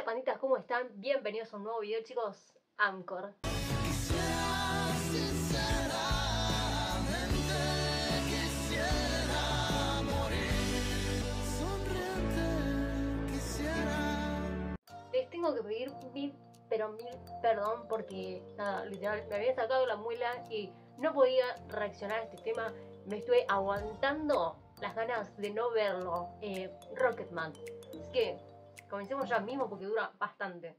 panditas, ¿cómo están? Bienvenidos a un nuevo video, chicos. Anchor. Les tengo que pedir mil perdón porque, nada, literal, me había sacado la muela y no podía reaccionar a este tema. Me estuve aguantando las ganas de no verlo, Rocketman. Así que comencemos ya mismo porque dura bastante.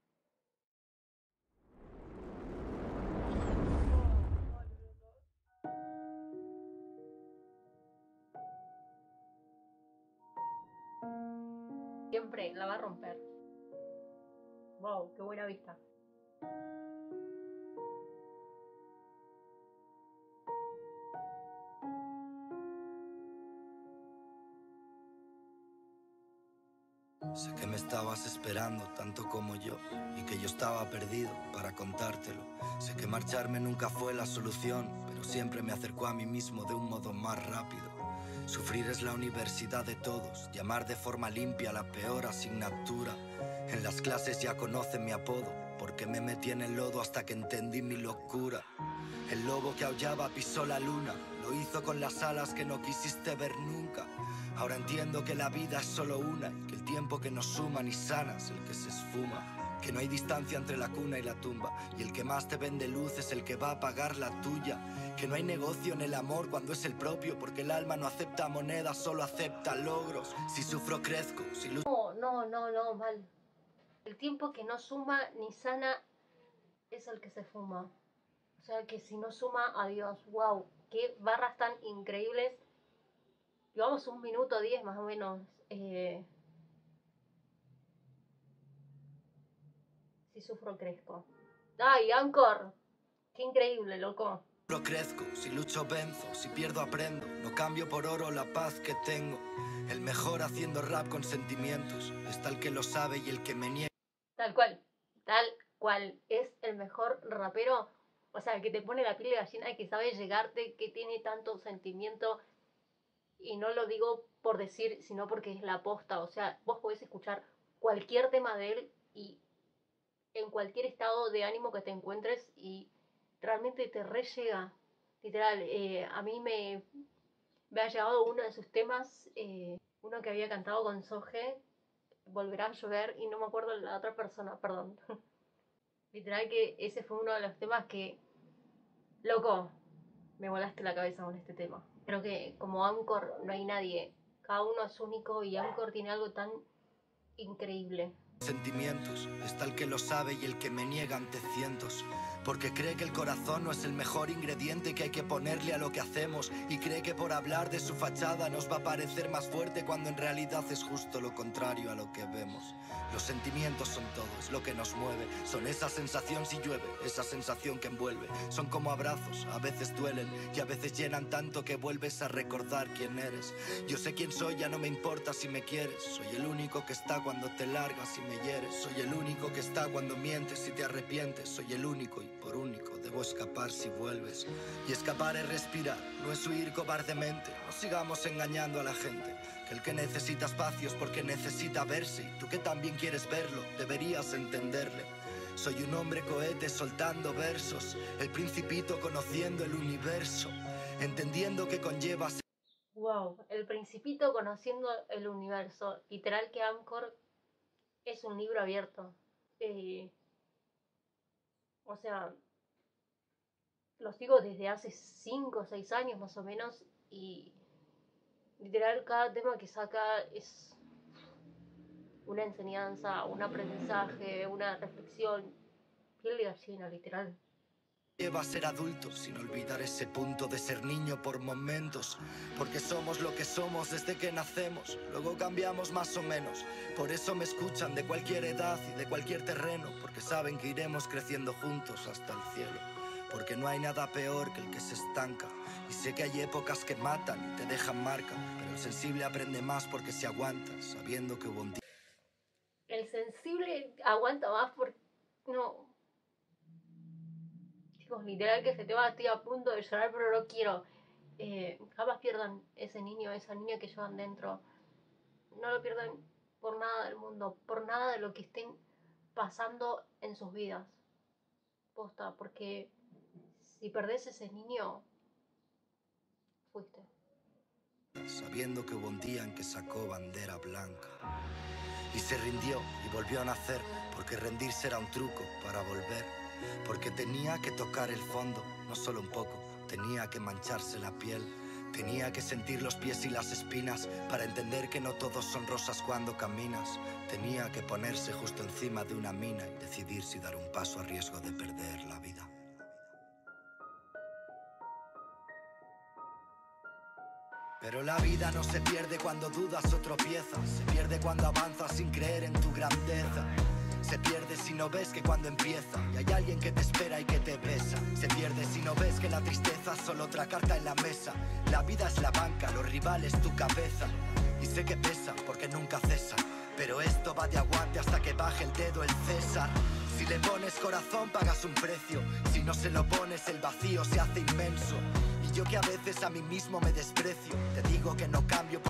Siempre la va a romper. Wow, qué buena vista. Sé que me estabas esperando tanto como yo y que yo estaba perdido para contártelo. Sé que marcharme nunca fue la solución, pero siempre me acercó a mí mismo de un modo más rápido. Sufrir es la universidad de todos, llamar de forma limpia la peor asignatura. En las clases ya conocen mi apodo, porque me metí en el lodo hasta que entendí mi locura. El lobo que aullaba pisó la luna, lo hizo con las alas que no quisiste ver nunca. Ahora entiendo que la vida es solo una y que el tiempo que nos suma ni sana es el que se esfuma. Que no hay distancia entre la cuna y la tumba y el que más te vende luz es el que va a pagar la tuya. Que no hay negocio en el amor cuando es el propio, porque el alma no acepta monedas, solo acepta logros. Si sufro crezco, si lucho... No, mal. El tiempo que no suma ni sana es el que se fuma. O sea que si no suma, adiós. Wow, qué barras tan increíbles. Llevamos 1 minuto 10 más o menos. Si sufro, crezco. ¡Ay, Anchor! ¡Qué increíble, loco! Lo crezco, si lucho venzo, si pierdo aprendo. No cambio por oro la paz que tengo. El mejor haciendo rap con sentimientos. Está el que lo sabe y el que me niega. Tal cual. Es el mejor rapero. O sea, que te pone la piel de gallina, que sabe llegarte, que tiene tanto sentimiento. Y no lo digo por decir, sino porque es la posta. O sea, vos podés escuchar cualquier tema de él y en cualquier estado de ánimo que te encuentres y realmente te re llega. Literal, a mí me ha llegado uno de sus temas, uno que había cantado con Soje, Volverá a llover, y no me acuerdo la otra persona, perdón. Literal que ese fue uno de los temas que, loco, me volaste la cabeza con este tema. Creo que como Anchor no hay nadie, cada uno es único y Anchor tiene algo tan increíble. Sentimientos, está el que lo sabe y el que me niega ante cientos. Porque cree que el corazón no es el mejor ingrediente que hay que ponerle a lo que hacemos. Y cree que por hablar de su fachada nos va a parecer más fuerte cuando en realidad es justo lo contrario a lo que vemos. Los sentimientos son todo, es lo que nos mueve. Son esa sensación si llueve, esa sensación que envuelve. Son como abrazos, a veces duelen y a veces llenan tanto que vuelves a recordar quién eres. Yo sé quién soy, ya no me importa si me quieres. Soy el único que está cuando te largas y me hieres. Soy el único que está cuando mientes y te arrepientes. Soy el único y por único debo escapar si vuelves. Y escapar es respirar, no es huir cobardemente. No sigamos engañando a la gente. Que el que necesita espacios porque necesita verse. Y tú que también quieres verlo, deberías entenderle. Soy un hombre cohete soltando versos. El principito conociendo el universo. Entendiendo que conlleva... Wow, el principito conociendo el universo. Literal que Anchor es un libro abierto. O sea, lo sigo desde hace 5 o 6 años más o menos y literal cada tema que saca es una enseñanza, un aprendizaje, una reflexión. Piel de gallina, literal. Lleva a ser adulto sin olvidar ese punto de ser niño por momentos. Porque somos lo que somos desde que nacemos. Luego cambiamos más o menos. Por eso me escuchan de cualquier edad y de cualquier terreno. Porque saben que iremos creciendo juntos hasta el cielo. Porque no hay nada peor que el que se estanca. Y sé que hay épocas que matan y te dejan marca. Pero el sensible aprende más porque se aguanta, sabiendo que hubo un día. El sensible aguanta más porque... No... Chicos, literal que ese tema estoy a punto de llorar, pero no quiero. Jamás pierdan ese niño, esa niña que llevan dentro. No lo pierdan por nada del mundo, por nada de lo que estén pasando en sus vidas. Posta, porque si perdés ese niño, fuiste. Sabiendo que hubo un día en que sacó bandera blanca y se rindió y volvió a nacer, porque rendirse era un truco para volver, porque tenía que tocar el fondo, no solo un poco, tenía que mancharse la piel, tenía que sentir los pies y las espinas para entender que no todos son rosas cuando caminas, tenía que ponerse justo encima de una mina y decidir si dar un paso a riesgo de perder la vida. Pero la vida no se pierde cuando dudas o tropiezas, se pierde cuando avanzas sin creer en tu grandeza. Se pierde si no ves que cuando empieza y hay alguien que te espera y que te besa. Se pierde si no ves que la tristeza es solo otra carta en la mesa. La vida es la banca, los rivales tu cabeza. Y sé que pesa porque nunca cesa, pero esto va de aguante hasta que baje el dedo el César. Si le pones corazón pagas un precio, si no se lo pones el vacío se hace inmenso. Y yo que a veces a mí mismo me desprecio, te digo que no cambio.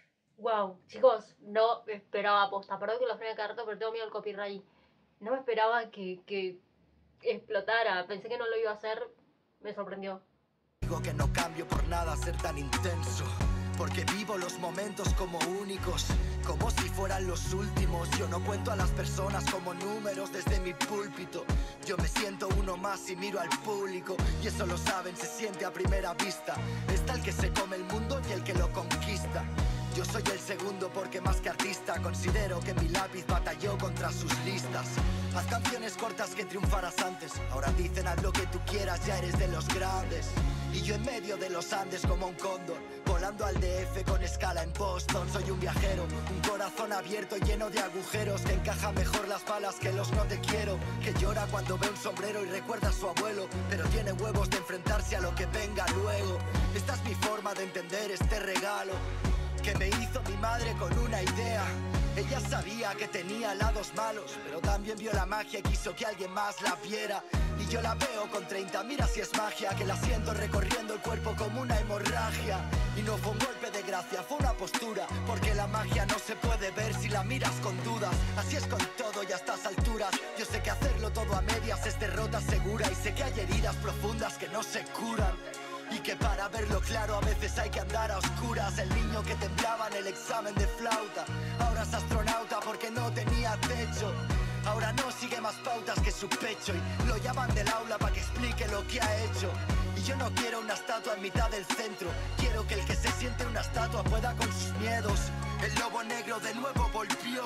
Wow, chicos, no me esperaba, posta, perdón que lo frene cada rato, pero tengo miedo al copyright. No me esperaba que explotara, pensé que no lo iba a hacer, me sorprendió. Digo que no cambio por nada ser tan intenso, porque vivo los momentos como únicos, como si fueran los últimos. Yo no cuento a las personas como números desde mi púlpito. Yo me siento uno más y miro al público, y eso lo saben, se siente a primera vista. Está el que se come el mundo y el que lo conquista. Yo soy el segundo porque más que artista considero que mi lápiz batalló contra sus listas. Haz canciones cortas que triunfarás antes. Ahora dicen haz lo que tú quieras, ya eres de los grandes. Y yo en medio de los Andes como un cóndor, volando al DF con escala en Boston. Soy un viajero, un corazón abierto y lleno de agujeros, que encaja mejor las balas que los no te quiero, que llora cuando ve un sombrero y recuerda a su abuelo, pero tiene huevos de enfrentarse a lo que venga luego. Esta es mi forma de entender este regalo que me hizo mi madre con una idea. Ella sabía que tenía lados malos, pero también vio la magia y quiso que alguien más la viera. Y yo la veo con 30, mira si es magia, que la siento recorriendo el cuerpo como una hemorragia. Y no fue un golpe de gracia, fue una postura, porque la magia no se puede ver si la miras con dudas. Así es con todo y a estas alturas, yo sé que hacerlo todo a medias es derrota segura, y sé que hay heridas profundas que no se curan, y que para verlo claro a veces hay que andar a oscuras. El niño que temblaba en el examen de flauta ahora es astronauta porque no tenía techo. Ahora no sigue más pautas que su pecho y lo llaman del aula para que explique lo que ha hecho. Y yo no quiero una estatua en mitad del centro, quiero que el que se siente una estatua pueda con sus miedos. El lobo negro de nuevo volvió,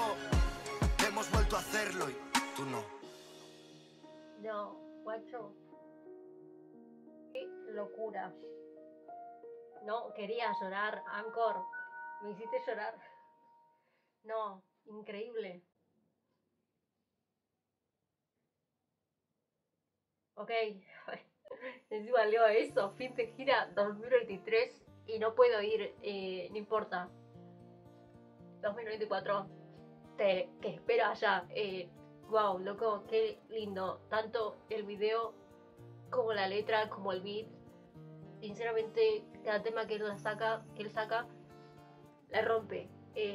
hemos vuelto a hacerlo y tú no. No, guacho. Qué locura. No, quería llorar, Anchor. Me hiciste llorar. No, increíble. Ok, encima leo eso, fin de gira 2023 y no puedo ir, no importa. 2024, que espero allá. Wow, loco, qué lindo. Tanto el video como la letra, como el beat. Sinceramente, cada tema que él saca, la rompe.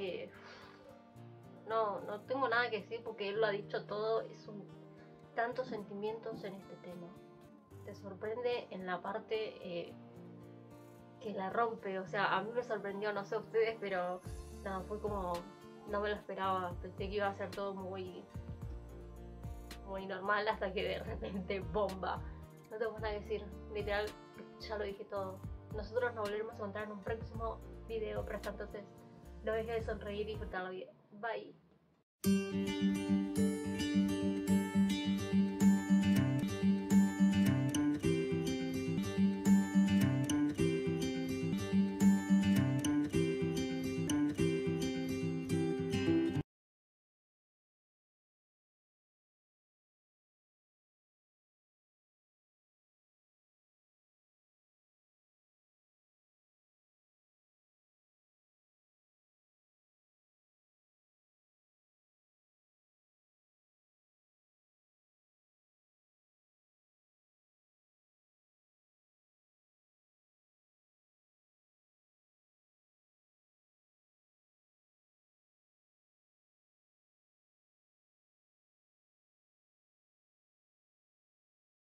No tengo nada que decir porque él lo ha dicho todo. Tantos sentimientos en este tema. Te sorprende en la parte que la rompe. O sea, a mí me sorprendió, no sé ustedes, pero nada, fue como, no me lo esperaba. Pensé que iba a ser todo muy normal hasta que de repente bomba. No tengo nada que decir, literal, ya lo dije todo. Nosotros nos volveremos a encontrar en un próximo video, pero hasta entonces no dejes de sonreír y disfrutar la vida. Bye.